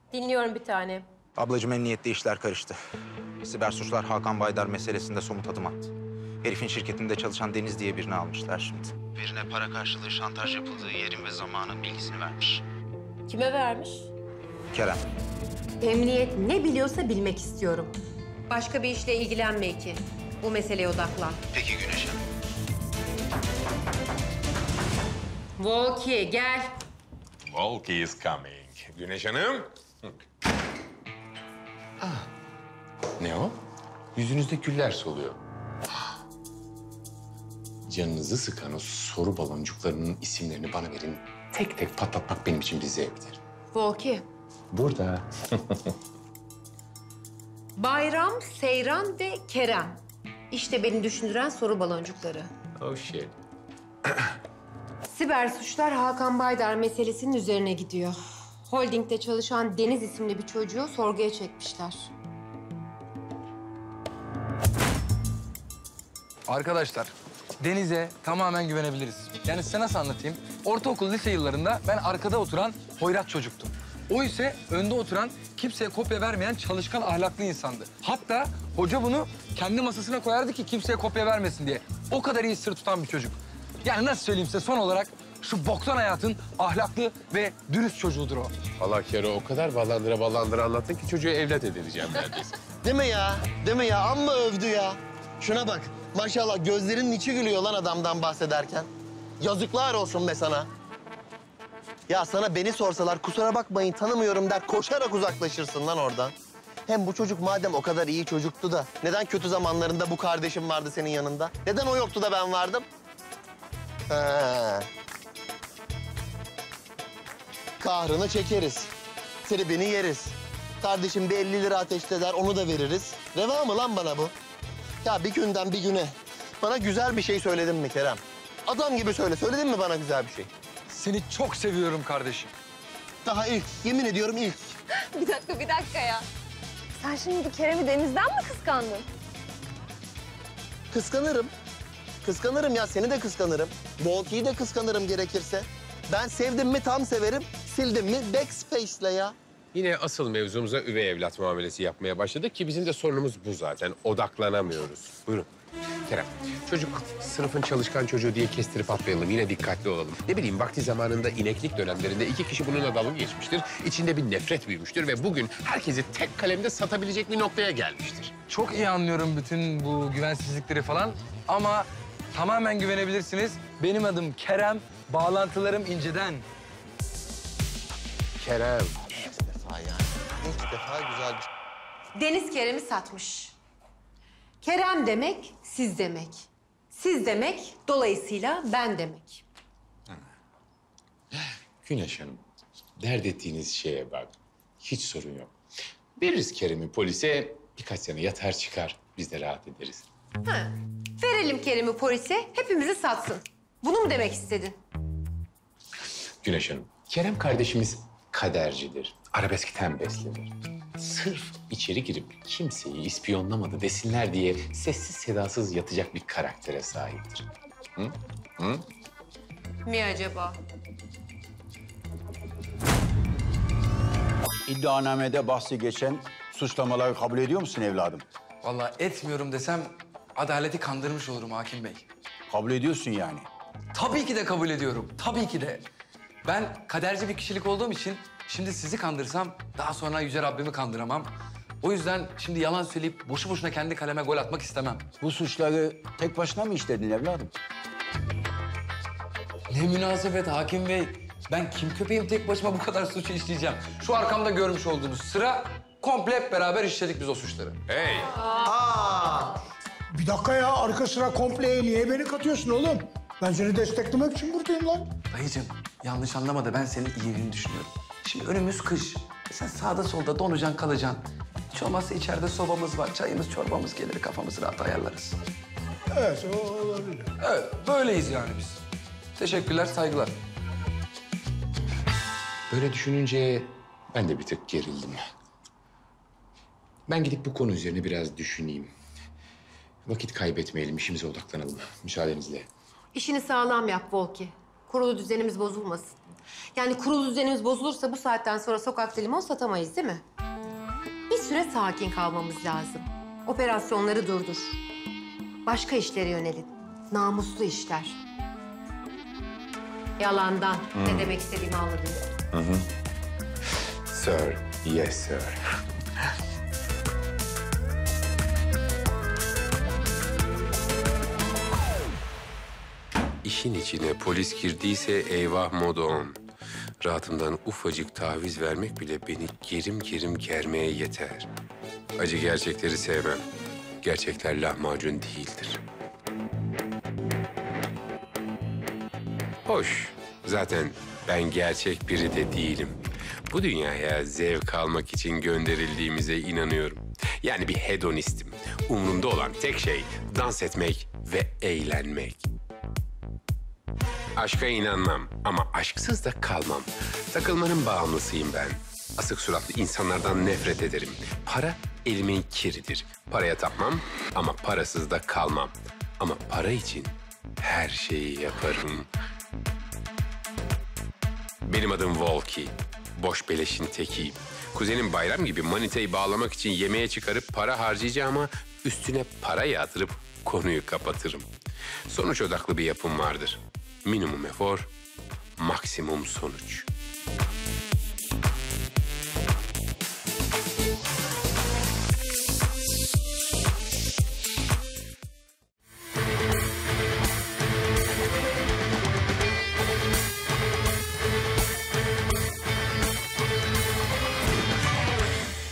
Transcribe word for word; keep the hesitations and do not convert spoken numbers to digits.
Dinliyorum bir tane. Ablacığım emniyette işler karıştı. Siber suçlar Hakan Baydar meselesinde somut adım attı. Herifin şirketinde çalışan Deniz diye birini almışlar şimdi. Birine para karşılığı şantaj yapıldığı yerin ve zamanın bilgisini vermiş. Kime vermiş? Kerem. Emniyet ne biliyorsa bilmek istiyorum. Başka bir işle ilgilenme ki. Bu meseleye odaklan. Peki Güneş Hanım. Volki gel. Volki is coming. Güneş Hanım. Ah. Ne o? Yüzünüzde güller soluyor. Ah. Canınızı sıkan o soru baloncuklarının isimlerini bana verin. Tek tek patlatmak benim için bir zevktir. Volki. Burada. Bayram, Seyran ve Kerem. İşte beni düşündüren soru baloncukları. Oh shit. Siber suçlar Hakan Baydar meselesinin üzerine gidiyor. Holding'de çalışan Deniz isimli bir çocuğu sorguya çekmişler. Arkadaşlar, Deniz'e tamamen güvenebiliriz. Yani size nasıl anlatayım? Ortaokul, lise yıllarında ben arkada oturan hoyrat çocuktum. O ise önde oturan, kimseye kopya vermeyen çalışkan, ahlaklı insandı. Hatta hoca bunu kendi masasına koyardı ki kimseye kopya vermesin diye. O kadar iyi sır tutan bir çocuk. Yani nasıl söyleyeyim size son olarak şu boktan hayatın ahlaklı ve dürüst çocuğudur o. Vallahi Kero o kadar ballandıra ballandıra anlattın ki çocuğu evlat edileceğim neredeyse. Değil mi ya? Değil mi ya? Amma övdü ya. Şuna bak. Maşallah gözlerinin içi gülüyor lan adamdan bahsederken. Yazıklar olsun be sana. Ya sana beni sorsalar kusura bakmayın tanımıyorum der koşarak uzaklaşırsın lan oradan. Hem bu çocuk madem o kadar iyi çocuktu da neden kötü zamanlarında bu kardeşim vardı senin yanında? Neden o yoktu da ben vardım? Ha. Kahrını çekeriz. Tribini yeriz. Kardeşim bir elli lira ateşler onu da veririz. Reva mı lan bana bu? Ya bir günden bir güne bana güzel bir şey söyledin mi Kerem? Adam gibi söyle. Söyledin mi bana güzel bir şey? Seni çok seviyorum kardeşim. Daha ilk. Yemin ediyorum ilk. Bir dakika, bir dakika ya. Sen şimdi Kerem'i Deniz'den mi kıskandın? Kıskanırım. Kıskanırım ya. Seni de kıskanırım. Volki'yi de kıskanırım gerekirse. Ben sevdim mi tam severim. Sildim mi backspace'le ya. Yine asıl mevzumuza üvey evlat muamelesi yapmaya başladık ki bizim de sorunumuz bu zaten. Odaklanamıyoruz. Buyurun. Kerem, çocuk sınıfın çalışkan çocuğu diye kestirip atmayalım. Yine dikkatli olalım. Ne bileyim vakti zamanında ineklik dönemlerinde iki kişi bununla dalga geçmiştir. İçinde bir nefret büyümüştür ve bugün herkesi tek kalemde satabilecek bir noktaya gelmiştir. Çok iyi anlıyorum bütün bu güvensizlikleri falan ama tamamen güvenebilirsiniz. Benim adım Kerem, bağlantılarım inceden. Kerem. İlk defa yani. İlk defa güzel bir şey. Deniz Kerem'i satmış. Kerem demek siz demek. Siz demek dolayısıyla ben demek. Güneş Hanım, dert ettiğiniz şeye bak. Hiç sorun yok. Veririz Kerem'i polise, birkaç sene yatar çıkar. Biz de rahat ederiz. Ha. Verelim Kerem'i polise, hepimizi satsın. Bunu mu demek istedin? Güneş Hanım, Kerem kardeşimiz kadercidir. Arabeskten beslenir. Sırf içeri girip kimseyi ispiyonlamadı desinler diye sessiz sedasız yatacak bir karaktere sahiptir. Hı? Hı? Mi acaba? İddianamede bahsi geçen suçlamaları kabul ediyor musun evladım? Vallahi etmiyorum desem adaleti kandırmış olurum hakim bey. Kabul ediyorsun yani. Tabii ki de kabul ediyorum. Tabii ki de. Ben kaderci bir kişilik olduğum için şimdi sizi kandırsam daha sonra Yüce Rabbimi kandıramam. O yüzden şimdi yalan söyleyip boşu boşuna kendi kaleme gol atmak istemem. Bu suçları tek başına mı işledin evladım? Ne münasebet hakim bey. Ben kim köpeğim tek başıma bu kadar suçu işleyeceğim. Şu arkamda görmüş olduğunuz sıra komple hep beraber işledik biz o suçları. Hey! Bir dakika ya, arka sıra komple niye beni katıyorsun oğlum? Ben seni desteklemek için buradayım lan. Dayıcığım yanlış anlama da ben senin iyiliğini düşünüyorum. Şimdi önümüz kış. Sen sağda solda donacaksın kalacaksın. Hiç olmazsa içeride sobamız var. Çayımız çorbamız gelir kafamızı rahat ayarlarız. Evet, o olabilir. Evet böyleyiz yani biz. Teşekkürler saygılar. Böyle düşününce ben de bir tık gerildim. Ben gidip bu konu üzerine biraz düşüneyim. Vakit kaybetmeyelim, işimize odaklanalım. Müsaadenizle. İşini sağlam yap Volki. Kurulu düzenimiz bozulmasın. Yani kurulu düzenimiz bozulursa bu saatten sonra sokakta limon satamayız değil mi? Bir süre sakin kalmamız lazım. Operasyonları durdur. Başka işlere yönelin. Namuslu işler. Yalandan. Ne demek istediğimi anladın. Sir, yes sir. İşin içine polis girdiyse eyvah modu on. Rahatımdan ufacık taviz vermek bile beni gerim gerim germeye yeter. Acı gerçekleri sevmem. Gerçekler lahmacun değildir. Hoş. Zaten ben gerçek biri de değilim. Bu dünyaya zevk almak için gönderildiğimize inanıyorum. Yani bir hedonistim. Umrumda olan tek şey dans etmek ve eğlenmek. Aşka inanmam ama aşksız da kalmam. Takılmanın bağımlısıyım ben. Asık suratlı insanlardan nefret ederim. Para elimin kiridir. Paraya tapmam ama parasız da kalmam. Ama para için her şeyi yaparım. Benim adım Volki. Boş beleşin tekiyim. Kuzenim Bayram gibi manitayı bağlamak için yemeğe çıkarıp para harcayacağıma üstüne para yatırıp konuyu kapatırım. Sonuç odaklı bir yapım vardır. Minimum efor, maksimum sonuç.